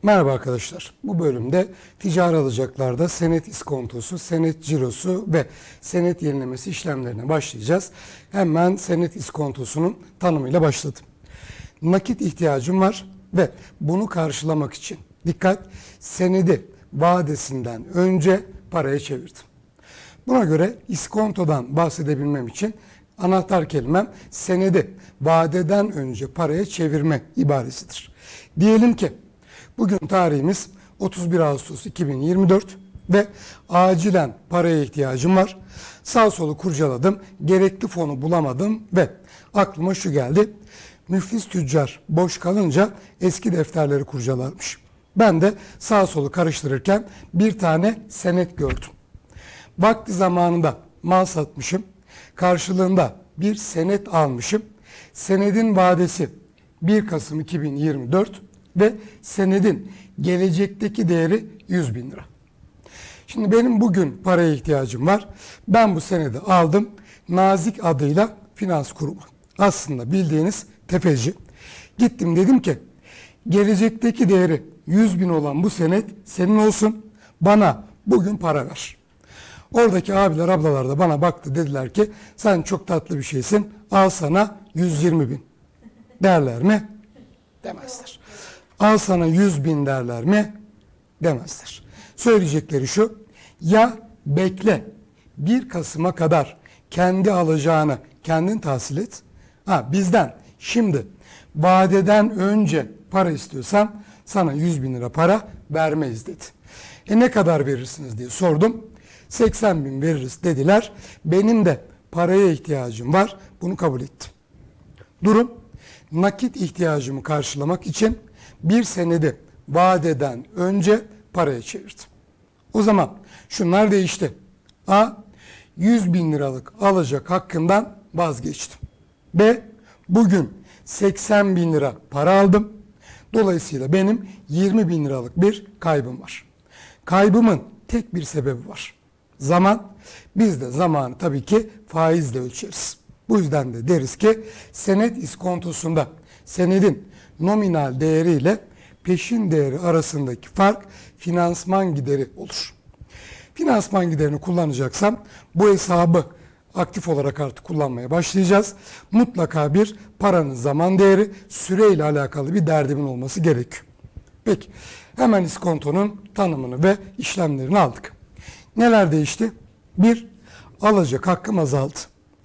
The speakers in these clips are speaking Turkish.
Merhaba arkadaşlar. Bu bölümde ticari alacaklarda senet iskontosu, senet cirosu ve senet yenilemesi işlemlerine başlayacağız. Hemen senet iskontosunun tanımıyla başladım. Nakit ihtiyacım var ve bunu karşılamak için dikkat, senedi vadesinden önce paraya çevirdim. Buna göre iskontodan bahsedebilmem için anahtar kelimem senedi vadeden önce paraya çevirme ibaresidir. Diyelim ki bugün tarihimiz 31 Ağustos 2024 ve acilen paraya ihtiyacım var. Sağ solu kurcaladım, gerekli fonu bulamadım ve aklıma şu geldi. Müflis tüccar boş kalınca eski defterleri kurcalarmış. Ben de sağ solu karıştırırken bir tane senet gördüm. Vakti zamanında mal satmışım, karşılığında bir senet almışım. Senedin vadesi 1 Kasım 2024 ve senedin gelecekteki değeri 100.000 lira. Şimdi benim bugün paraya ihtiyacım var. Ben bu senedi aldım. Nazik adıyla finans kurumu. Aslında bildiğiniz tefeci. Gittim dedim ki gelecekteki değeri 100.000 olan bu senet senin olsun. Bana bugün para ver. Oradaki abiler ablalar da bana baktı, dediler ki sen çok tatlı bir şeysin, al sana 120.000 derler mi? Demezler. Al sana 100.000 derler mi? Demezler. Söyleyecekleri şu, ya bekle 1 Kasım'a kadar kendi alacağını kendin tahsil et. Bizden şimdi vadeden önce para istiyorsan sana 100.000 lira para vermeyiz dedi. Ne kadar verirsiniz diye sordum. 80.000 veririz dediler. Benim de paraya ihtiyacım var. Bunu kabul ettim. Durum, nakit ihtiyacımı karşılamak için bir senedi vadeden önce paraya çevirdim. O zaman şunlar değişti. A, 100.000 liralık alacak hakkından vazgeçtim. B, bugün 80.000 lira para aldım. Dolayısıyla benim 20.000 liralık bir kaybım var. Kaybımın tek bir sebebi var. Zaman. Biz de zamanı tabii ki faizle ölçeriz. Bu yüzden de deriz ki senet iskontosunda senedin nominal değeri ile peşin değeri arasındaki fark finansman gideri olur. Finansman giderini kullanacaksam bu hesabı aktif olarak artık kullanmaya başlayacağız. Mutlaka bir paranın zaman değeri, süreyle alakalı bir derdimin olması gerekiyor. Peki hemen iskontonun tanımını ve işlemlerini aldık. Neler değişti? 1. Alacak hakkım azaldı.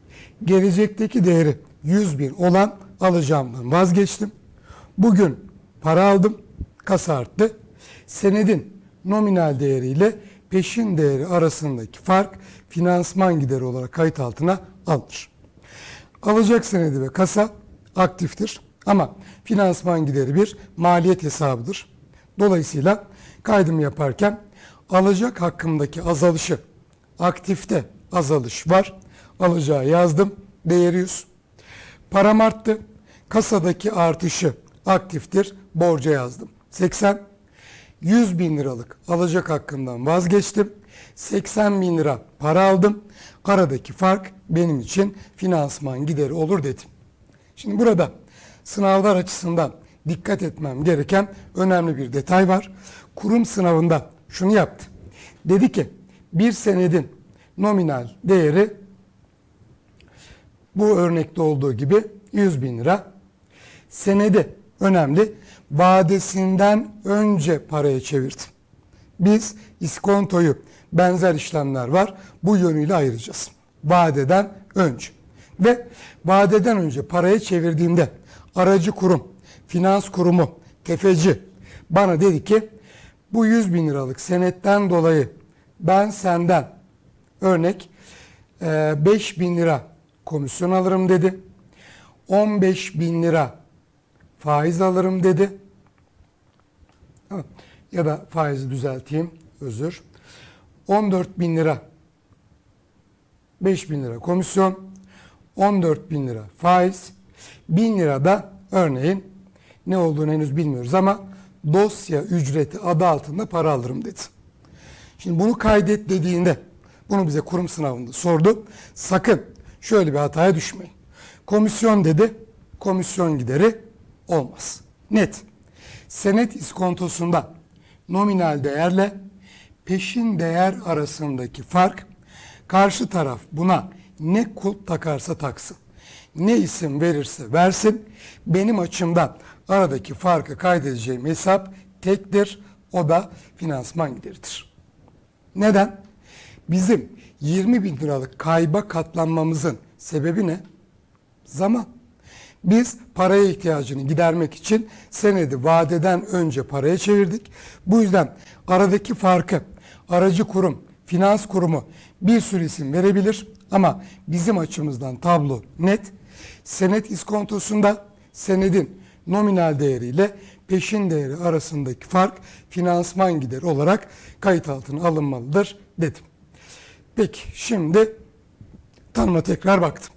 Gelecekteki değeri 100.000 olan alacağımdan vazgeçtim. Bugün para aldım, kasa arttı. Senedin nominal değeriyle peşin değeri arasındaki fark finansman gideri olarak kayıt altına alınır. Alacak senedi ve kasa aktiftir ama finansman gideri bir maliyet hesabıdır. Dolayısıyla kaydımı yaparken alacak hakkımdaki azalışı, aktifte azalış var. Alacağı yazdım, değeri 100. Param arttı, kasadaki artışı aktiftir, borca yazdım. 80. 100.000 liralık alacak hakkımdan vazgeçtim. 80.000 lira para aldım. Aradaki fark benim için finansman gideri olur dedim. Şimdi burada sınavlar açısından dikkat etmem gereken önemli bir detay var. Kurum sınavında şunu yaptı. Dedi ki bir senedin nominal değeri bu örnekte olduğu gibi 100.000 lira. Senedi önemli. Vadesinden önce paraya çevirdim. Biz iskontoyu, benzer işlemler var, bu yönüyle ayıracağız. Vadeden önce. Ve vadeden önce paraya çevirdiğimde aracı kurum, finans kurumu, tefeci bana dedi ki bu 100.000 liralık senetten dolayı ben senden örnek 5.000 lira komisyon alırım dedi. 15.000 lira faiz alırım dedi. Ya da faizi düzelteyim, özür. 14.000 lira, 5.000 lira komisyon, 14.000 lira faiz, 1.000 lira da örneğin ne olduğunu henüz bilmiyoruz ama dosya ücreti adı altında para alırım dedi. Şimdi bunu kaydet dediğinde, bunu bize kurum sınavında sordu. Sakın şöyle bir hataya düşmeyin. Komisyon dedi, komisyon gideri olmaz. Net. senet iskontosunda nominal değerle peşin değer arasındaki fark, karşı taraf buna ne kulp takarsa taksın, ne isim verirse versin, benim açımdan aradaki farkı kaydedeceğim hesap tektir. O da finansman gideridir. Neden? Bizim 20 bin liralık kayba katlanmamızın sebebi ne? Zaman. Biz paraya ihtiyacını gidermek için senedi vadeden önce paraya çevirdik. Bu yüzden aradaki farkı aracı kurum, finans kurumu bir sürü isim verebilir ama bizim açımızdan tablo net. Senet iskontosunda senedin nominal değeriyle peşin değeri arasındaki fark finansman gideri olarak kayıt altına alınmalıdır dedim. Peki şimdi tanıma tekrar baktım.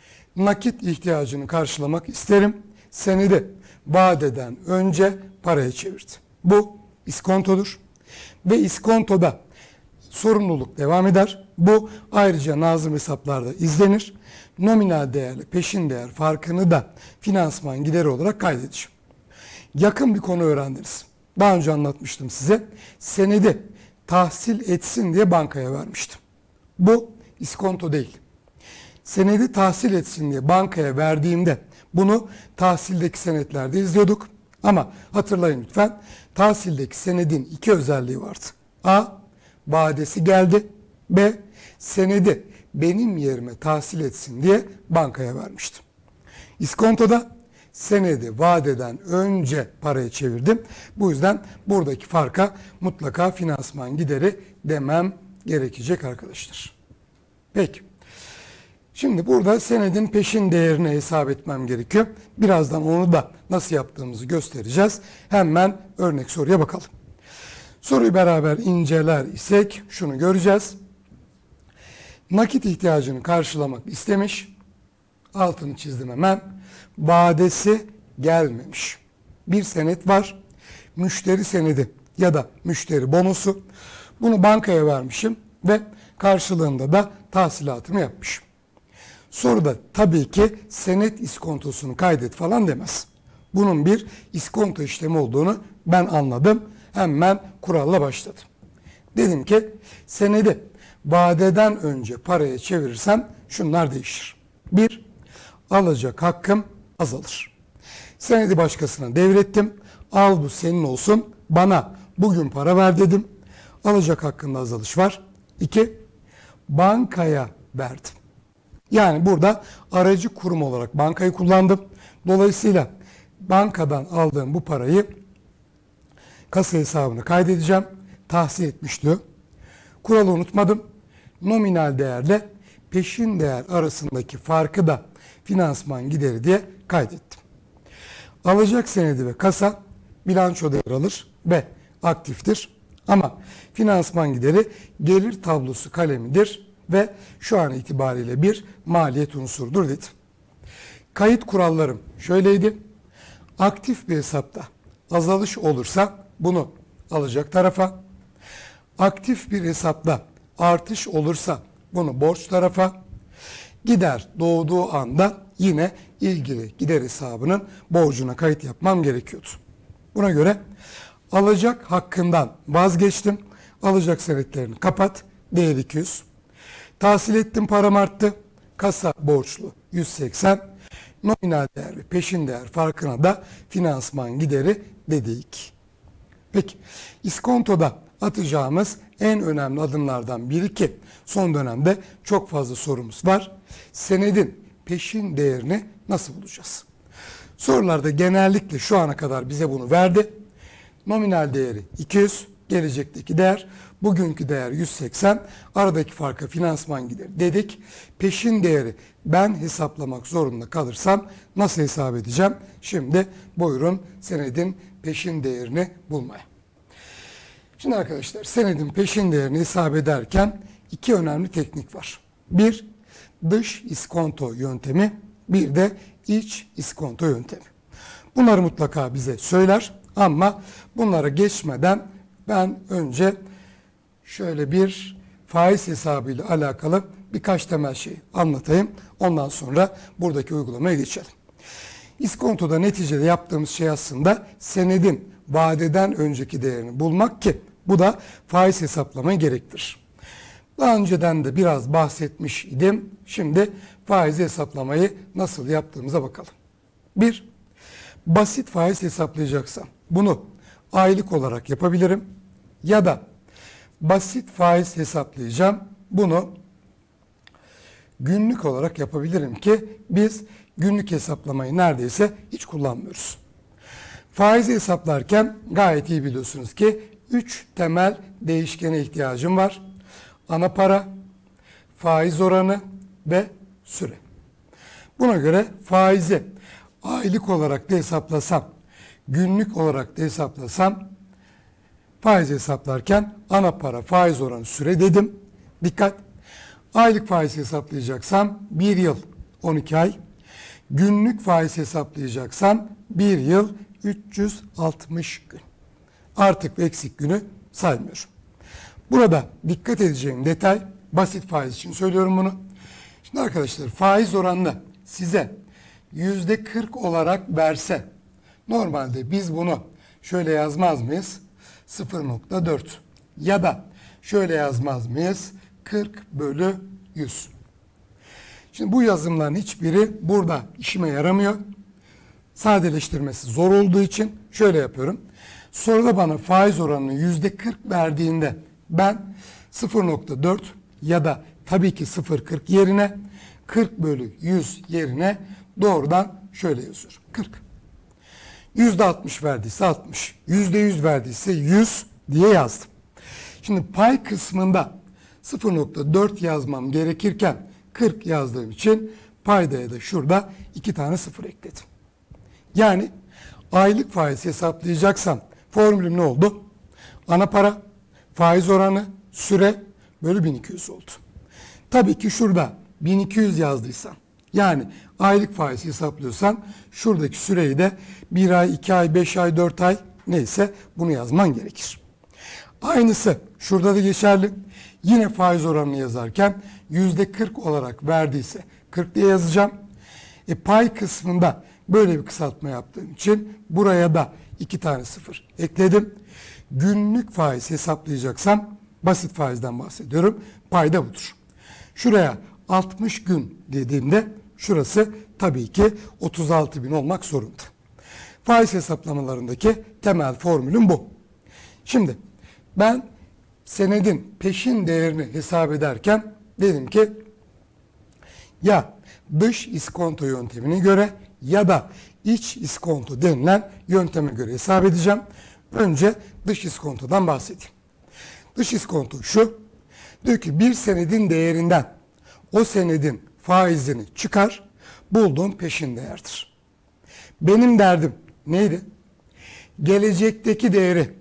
Nakit ihtiyacını karşılamak isterim. Senedi vadeden önce paraya çevirdi. Bu iskontodur. Ve iskontoda sorumluluk devam eder. Bu ayrıca nazım hesaplarda izlenir. Nominal değerle peşin değer farkını da finansman gideri olarak kaydedeceğim. Yakın bir konu öğrendiniz. Daha önce anlatmıştım size. Senedi tahsil etsin diye bankaya vermiştim. Bu iskonto değil. Senedi tahsil etsin diye bankaya verdiğimde bunu tahsildeki senetlerde izliyorduk. Ama hatırlayın lütfen, tahsildeki senedin iki özelliği vardı. A, vadesi geldi. B, senedi benim yerime tahsil etsin diye bankaya vermiştim. İskontoda senedi vadeden önce paraya çevirdim. Bu yüzden buradaki farka mutlaka finansman gideri demem gerekecek arkadaşlar. Peki. Şimdi burada senedin peşin değerini hesap etmem gerekiyor. Birazdan onu da nasıl yaptığımızı göstereceğiz. Hemen örnek soruya bakalım. Soruyu beraber inceler isek şunu göreceğiz. Nakit ihtiyacını karşılamak istemiş. Altını çizdim hemen. Vadesi gelmemiş. Bir senet var. Müşteri senedi ya da müşteri bonosu. Bunu bankaya vermişim ve karşılığında da tahsilatımı yapmışım. Soruda tabii ki senet iskontosunu kaydet falan demez. Bunun bir iskonto işlemi olduğunu ben anladım. Hemen kuralla başladım. Dedim ki senedi vadeden önce paraya çevirirsem şunlar değişir. 1. Alacak hakkım azalır. Senedi başkasına devrettim. Al bu senin olsun. Bana bugün para ver dedim. Alacak hakkında azalış var. 2. Bankaya verdim. Yani burada aracı kurum olarak bankayı kullandım. Dolayısıyla bankadan aldığım bu parayı kasa hesabına kaydedeceğim. Tahsil etmiş diyor. Kuralı unutmadım. Nominal değerle peşin değer arasındaki farkı da finansman gideri diye kaydettim. Alacak senedi ve kasa bilançoda yer alır ve aktiftir. Ama finansman gideri gelir tablosu kalemidir ve şu an itibariyle bir maliyet unsurdur dedim. Kayıt kurallarım şöyleydi. Aktif bir hesapta azalış olursa bunu alacak tarafa, aktif bir hesapta artış olursa bunu borç tarafa, gider doğduğu anda yine ilgili gider hesabının borcuna kayıt yapmam gerekiyordu. Buna göre alacak hakkından vazgeçtim. Alacak senetlerini kapat. Değer 200. Tahsil ettim, param arttı. Kasa borçlu 180. Nominal değer ve peşin değer farkına da finansman gideri dedik. Peki iskontoda atacağımız en önemli adımlardan biri ki son dönemde çok fazla sorumuz var. Senedin peşin değerini nasıl bulacağız? Sorularda genellikle şu ana kadar bize bunu verdi. Nominal değeri 200, gelecekteki değer, bugünkü değer 180, aradaki farka finansman gideri dedik. Peşin değeri ben hesaplamak zorunda kalırsam nasıl hesap edeceğim? Şimdi buyurun senedin peşin değerini bulmaya. Şimdi arkadaşlar senedin peşin değerini hesap ederken iki önemli teknik var. Bir, dış iskonto yöntemi, bir de iç iskonto yöntemi. Bunları mutlaka bize söyler ama bunlara geçmeden ben önce şöyle bir faiz hesabı ile alakalı birkaç temel şey anlatayım. Ondan sonra buradaki uygulamaya geçelim. İskontoda neticede yaptığımız şey aslında senedin vadeden önceki değerini bulmak ki bu da faiz hesaplamayı gerektirir. Daha önceden de biraz bahsetmiş idim. Şimdi faiz hesaplamayı nasıl yaptığımıza bakalım. Bir, basit faiz hesaplayacaksam bunu aylık olarak yapabilirim. Ya da basit faiz hesaplayacağım. Bunu günlük olarak yapabilirim ki biz günlük hesaplamayı neredeyse hiç kullanmıyoruz. Faizi hesaplarken gayet iyi biliyorsunuz ki 3 temel değişkene ihtiyacım var. Ana para, faiz oranı ve süre. Buna göre faizi aylık olarak da hesaplasam, günlük olarak da hesaplasam, faiz hesaplarken ana para, faiz oranı, süre dedim. Dikkat! Aylık faiz hesaplayacaksam 1 yıl 12 ay, günlük faiz hesaplayacaksam 1 yıl 360 gün. Artık ve eksik günü saymıyorum. Burada dikkat edeceğim detay, basit faiz için söylüyorum bunu. Şimdi arkadaşlar faiz oranını size %40 olarak verse, normalde biz bunu şöyle yazmaz mıyız? 0,4 ya da şöyle yazmaz mıyız? 40 bölü 100. Şimdi bu yazımların hiçbiri burada işime yaramıyor. Sadeleştirmesi zor olduğu için şöyle yapıyorum. Soruda bana faiz oranını %40 verdiğinde ben 0,4 ya da tabii ki 0,40 yerine 40 bölü 100 yerine doğrudan şöyle yazıyorum. 40. %60 verdiyse 60, %100 verdiyse 100 diye yazdım. Şimdi pay kısmında 0,4 yazmam gerekirken 40 yazdığım için paydaya da şurada 2 tane 0 ekledim. Yani aylık faiz hesaplayacaksam formülüm ne oldu? Ana para, faiz oranı, süre bölü 1200 oldu. Tabii ki şurada 1200 yazdıysan, yani aylık faiz hesaplıyorsan şuradaki süreyi de 1 ay, 2 ay, 5 ay, 4 ay neyse bunu yazman gerekir. Aynısı şurada da geçerli. Yine faiz oranını yazarken %40 olarak verdiyse 40 diye yazacağım. Pay kısmında böyle bir kısaltma yaptığım için buraya da 2 tane 0 ekledim. Günlük faiz hesaplayacaksam basit faizden bahsediyorum. Payda budur. Şuraya 60 gün dediğimde şurası tabii ki 36.000 olmak zorunda. Faiz hesaplamalarındaki temel formülüm bu. Şimdi ben senedin peşin değerini hesap ederken dedim ki ya dış iskonto yöntemine göre ya da iç iskonto denilen yönteme göre hesap edeceğim. Önce dış iskontodan bahsedeyim. Dış iskonto şu, diyor ki bir senedin değerinden o senedin faizini çıkar, bulduğum peşin değerdir. Benim derdim neydi? Gelecekteki değeri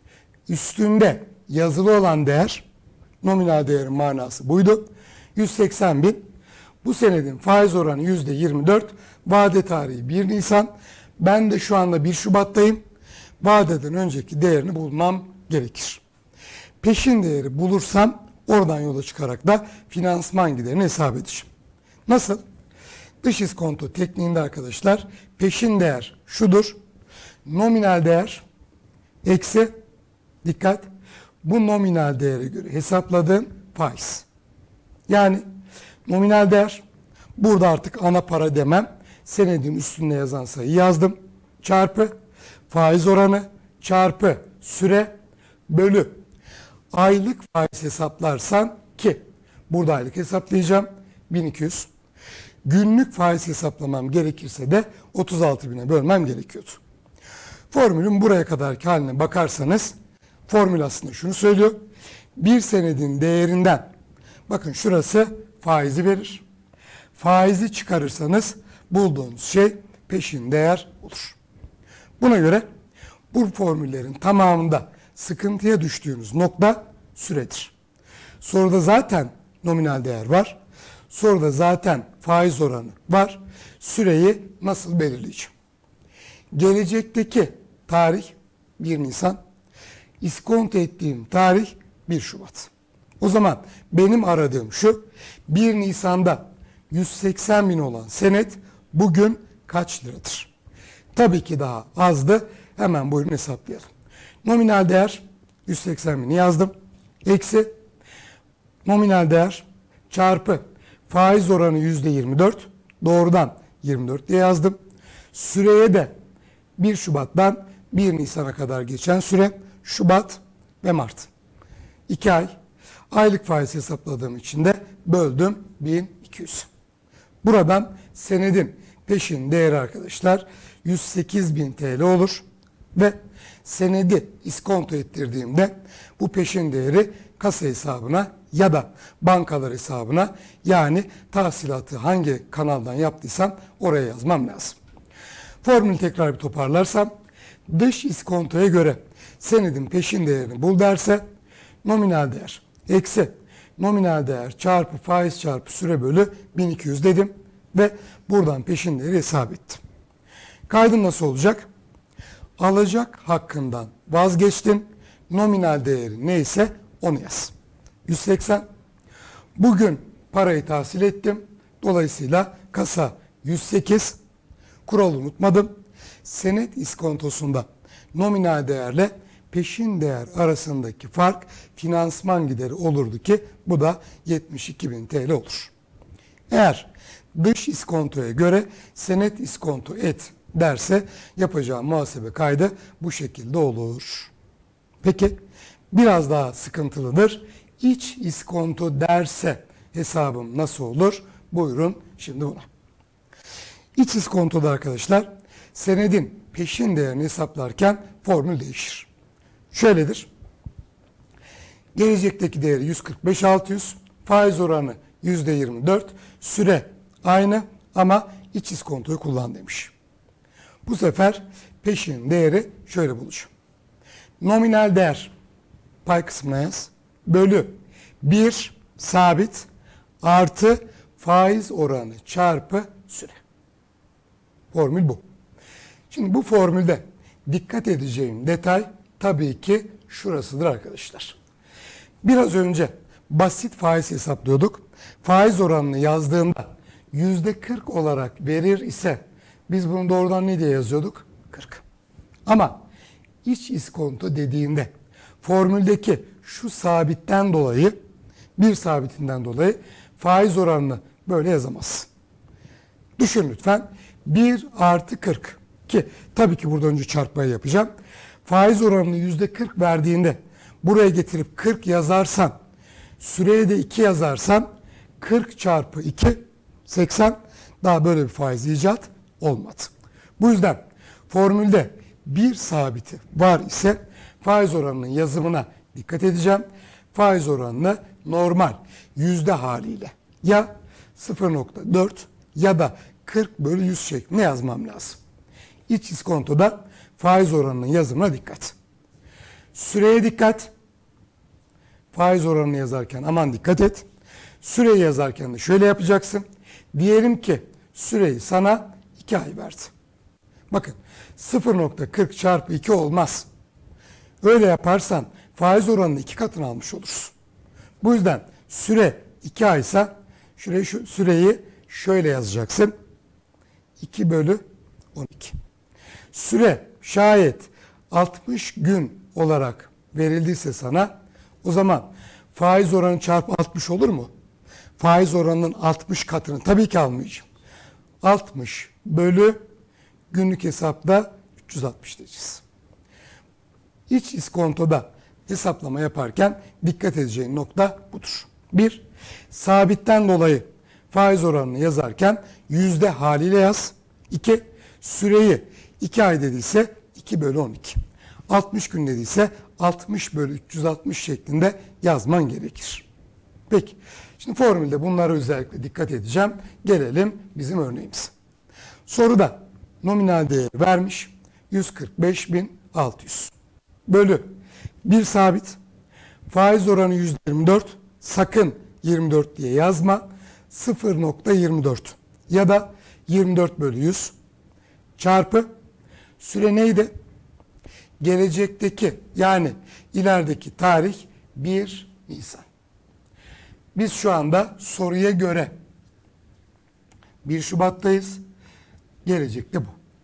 üstünde yazılı olan değer, nominal değerin manası buydu. 180.000. Bu senedin faiz oranı %24. Vade tarihi 1 Nisan. Ben de şu anda 1 Şubat'tayım. Vadeden önceki değerini bulmam gerekir. Peşin değeri bulursam oradan yola çıkarak da finansman giderini hesap edeceğim. Nasıl? Dış iskonto tekniğinde arkadaşlar peşin değer şudur. Nominal değer eksi, dikkat, bu nominal değere göre hesapladığım faiz. Yani nominal değer, burada artık ana para demem, senedin üstünde yazan sayıyı yazdım. Çarpı faiz oranı çarpı süre bölü aylık faiz hesaplarsan ki burada aylık hesaplayacağım 1200. Günlük faiz hesaplamam gerekirse de 36.000'e bölmem gerekiyordu. Formülün buraya kadarki haline bakarsanız formül aslında şunu söylüyor. Bir senedin değerinden, bakın şurası faizi verir. Faizi çıkarırsanız bulduğunuz şey peşin değer olur. Buna göre bu formüllerin tamamında sıkıntıya düştüğünüz nokta süredir. Soruda zaten nominal değer var. Soruda zaten faiz oranı var. Süreyi nasıl belirleyeceğim? Gelecekteki tarih 1 Nisan. İskonto ettiğim tarih 1 Şubat. O zaman benim aradığım şu, 1 Nisan'da 180.000 olan senet bugün kaç liradır? tabii ki daha azdı. Hemen buyurun hesaplayalım. Nominal değer 180.000'i yazdım. Eksi nominal değer çarpı faiz oranı %24. Doğrudan 24 diye yazdım. Süreye de 1 Şubat'tan 1 Nisan'a kadar geçen süre Şubat ve Mart. 2 ay. Aylık faiz hesapladığım için de böldüm 1200. Buradan senedin peşin değeri arkadaşlar 108.000 TL olur. Ve senedi iskonto ettirdiğimde bu peşin değeri kasa hesabına ya da bankalar hesabına, yani tahsilatı hangi kanaldan yaptıysam oraya yazmam lazım. Formülü tekrar bir toparlarsam, dış iskontoya göre senedin peşin değerini bul derse, nominal değer eksi nominal değer çarpı faiz çarpı süre bölü 1200 dedim ve buradan peşin değeri hesap ettim. Kaydım nasıl olacak? Alacak hakkından vazgeçtin. Nominal değeri neyse onu yaz. 180. Bugün parayı tahsil ettim. Dolayısıyla kasa 108. Kuralı unutmadım. Senet iskontosunda nominal değerle peşin değer arasındaki fark finansman gideri olurdu ki bu da 72.000 TL olur. Eğer dış iskontoya göre senet iskonto et derse yapacağım muhasebe kaydı bu şekilde olur. Peki biraz daha sıkıntılıdır. İç iskonto derse hesabım nasıl olur? Buyurun şimdi buna. İç iskontoda arkadaşlar senedin peşin değerini hesaplarken formül değişir. Şöyledir. Gelecekteki değeri 145.600, faiz oranı %24, süre aynı ama iç iskontoyu kullan demiş. Bu sefer peşin değeri şöyle bulacağım. Nominal değer pay kısmına yaz. Bölü 1 sabit artı faiz oranı çarpı süre. Formül bu. Şimdi bu formülde dikkat edeceğim detay tabii ki şurasıdır arkadaşlar. Biraz önce basit faiz hesaplıyorduk. Faiz oranını yazdığında %40 olarak verir ise biz bunu doğrudan ne diye yazıyorduk? 40. Ama iç iskonto dediğinde formüldeki şu sabitten dolayı, bir sabitinden dolayı faiz oranını böyle yazamazsın. Düşün lütfen 1 artı 40 ki tabii ki burada önce çarpmayı yapacağım. Faiz oranını %40 verdiğinde buraya getirip 40 yazarsan, süreye de 2 yazarsan 40 çarpı 2 80, daha böyle bir faiz icat olmadı. Bu yüzden formülde bir sabiti var ise faiz oranının yazımına dikkat edeceğim. Faiz oranını normal yüzde haliyle ya 0.4 ya da 40 bölü 100 şeklinde yazmam lazım. İç iskontoda faiz oranının yazımına dikkat. Süreye dikkat. Faiz oranını yazarken aman dikkat et. Süreyi yazarken de şöyle yapacaksın. Diyelim ki süreyi sana 2 ay verdi. Bakın 0.40 çarpı 2 olmaz. Öyle yaparsan faiz oranının 2 katını almış olursun. Bu yüzden süre 2 aysa süreyi şöyle yazacaksın. 2 bölü 12. Süre şayet 60 gün olarak verildiyse sana, o zaman faiz oranı çarpı 60 olur mu? Faiz oranının 60 katını tabii ki almayacağım. 60 bölü günlük hesapta 360 diyeceğiz. İç iskontoda hesaplama yaparken dikkat edeceğin nokta budur. 1. Sabitten dolayı faiz oranını yazarken yüzde haliyle yaz. 2. Süreyi 2 ay dediyse 2 bölü 12. 60 gün dediyse 60 bölü 360 şeklinde yazman gerekir. Peki. Şimdi formülde bunlara özellikle dikkat edeceğim. Gelelim bizim örneğimize. Soruda nominal değeri vermiş 145.600 bölü bir sabit, faiz oranı %24, sakın 24 diye yazma, 0.24 ya da 24 bölü 100 çarpı süre neydi? Gelecekteki yani ilerideki tarih 1 Nisan. Biz şu anda soruya göre 1 Şubat'tayız. Gelecekte bu.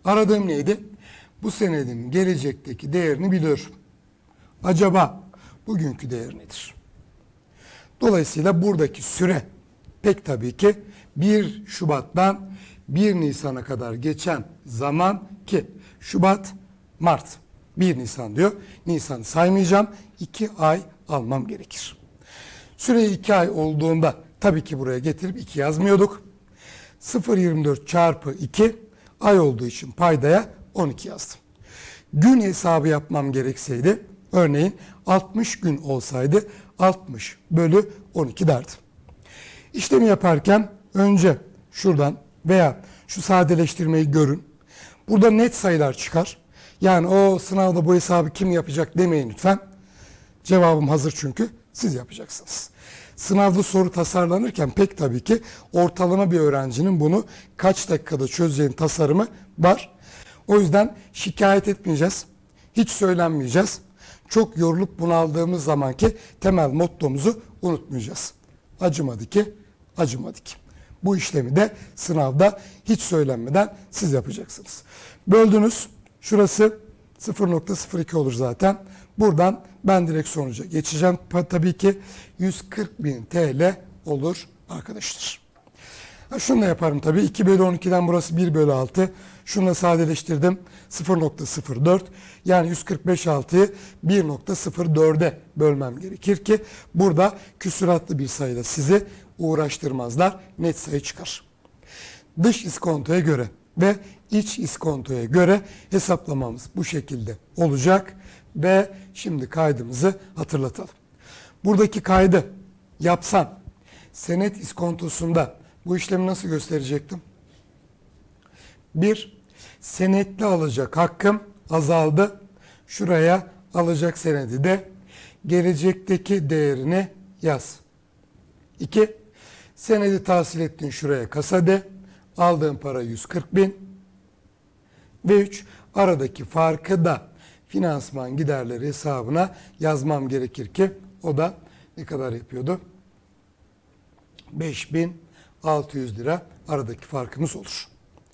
Aradığım neydi? Bu senedin gelecekteki değerini biliyorum. Acaba bugünkü değer nedir? Dolayısıyla buradaki süre pek tabii ki 1 Şubat'tan 1 Nisan'a kadar geçen zaman ki Şubat, Mart, 1 Nisan diyor. Nisan'ı saymayacağım. 2 ay almam gerekir. Süre 2 ay olduğunda tabii ki buraya getirip 2 yazmıyorduk. 0,24 çarpı 2 ay olduğu için paydaya 12 yazdım. Gün hesabı yapmam gerekseydi örneğin 60 gün olsaydı 60 bölü 12 derdim. İşlemi yaparken önce şuradan veya şu sadeleştirmeyi görün. Burada net sayılar çıkar. Yani o sınavda bu hesabı kim yapacak demeyin lütfen. Cevabım hazır çünkü siz yapacaksınız. Sınavda soru tasarlanırken pek tabii ki ortalama bir öğrencinin bunu kaç dakikada çözeceğin tasarımı var. O yüzden şikayet etmeyeceğiz. Hiç söylenmeyeceğiz. Çok yorulup bunaldığımız zamanki temel mottomuzu unutmayacağız. Acımadı ki, acımadı ki. Bu işlemi de sınavda hiç söylenmeden siz yapacaksınız. Böldünüz. Şurası 0,02 olur zaten. Buradan ben direkt sonuca geçeceğim. Tabii ki 140.000 TL olur arkadaşlar. Şunu da yaparım tabii. 2 bölü 12'den burası 1 bölü 6. Şunu da sadeleştirdim. 0,04. Yani 145.6'yı 1,04'e bölmem gerekir ki burada küsuratlı bir sayıda sizi uğraştırmazlar. Net sayı çıkar. Dış iskontoya göre ve iç iskontoya göre hesaplamamız bu şekilde olacak. Ve şimdi kaydımızı hatırlatalım. Buradaki kaydı yapsam senet iskontosunda bu işlemi nasıl gösterecektim? 1. Senetli alacak hakkım azaldı. Şuraya alacak senedi de gelecekteki değerini yaz. 2. Senedi tahsil ettin şuraya kasa de. Aldığın para 140.000. Ve 3. Aradaki farkı da finansman giderleri hesabına yazmam gerekir ki o da ne kadar yapıyordu? 5.600 lira aradaki farkımız olur.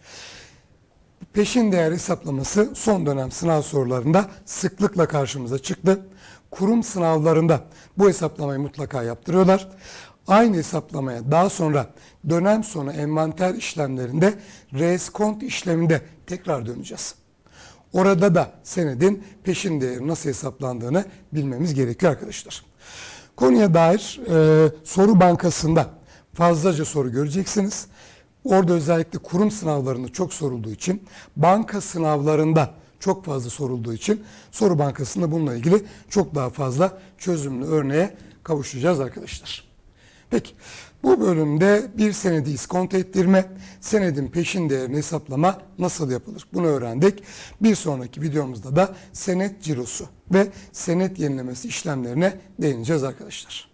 Peşin değer hesaplaması son dönem sınav sorularında sıklıkla karşımıza çıktı. Kurum sınavlarında bu hesaplamayı mutlaka yaptırıyorlar. Aynı hesaplamaya daha sonra dönem sonu envanter işlemlerinde reskont işleminde tekrar döneceğiz. Orada da senedin peşin değeri nasıl hesaplandığını bilmemiz gerekiyor arkadaşlar. Konuya dair soru bankasında fazlaca soru göreceksiniz. Orada özellikle kurum sınavlarında çok sorulduğu için, banka sınavlarında çok fazla sorulduğu için soru bankasında bununla ilgili çok daha fazla çözümlü örneğe kavuşacağız arkadaşlar. Peki bu bölümde bir senedi iskonto ettirme, senedin peşin değerini hesaplama nasıl yapılır? Bunu öğrendik. Bir sonraki videomuzda da senet cirosu ve senet yenilemesi işlemlerine değineceğiz arkadaşlar.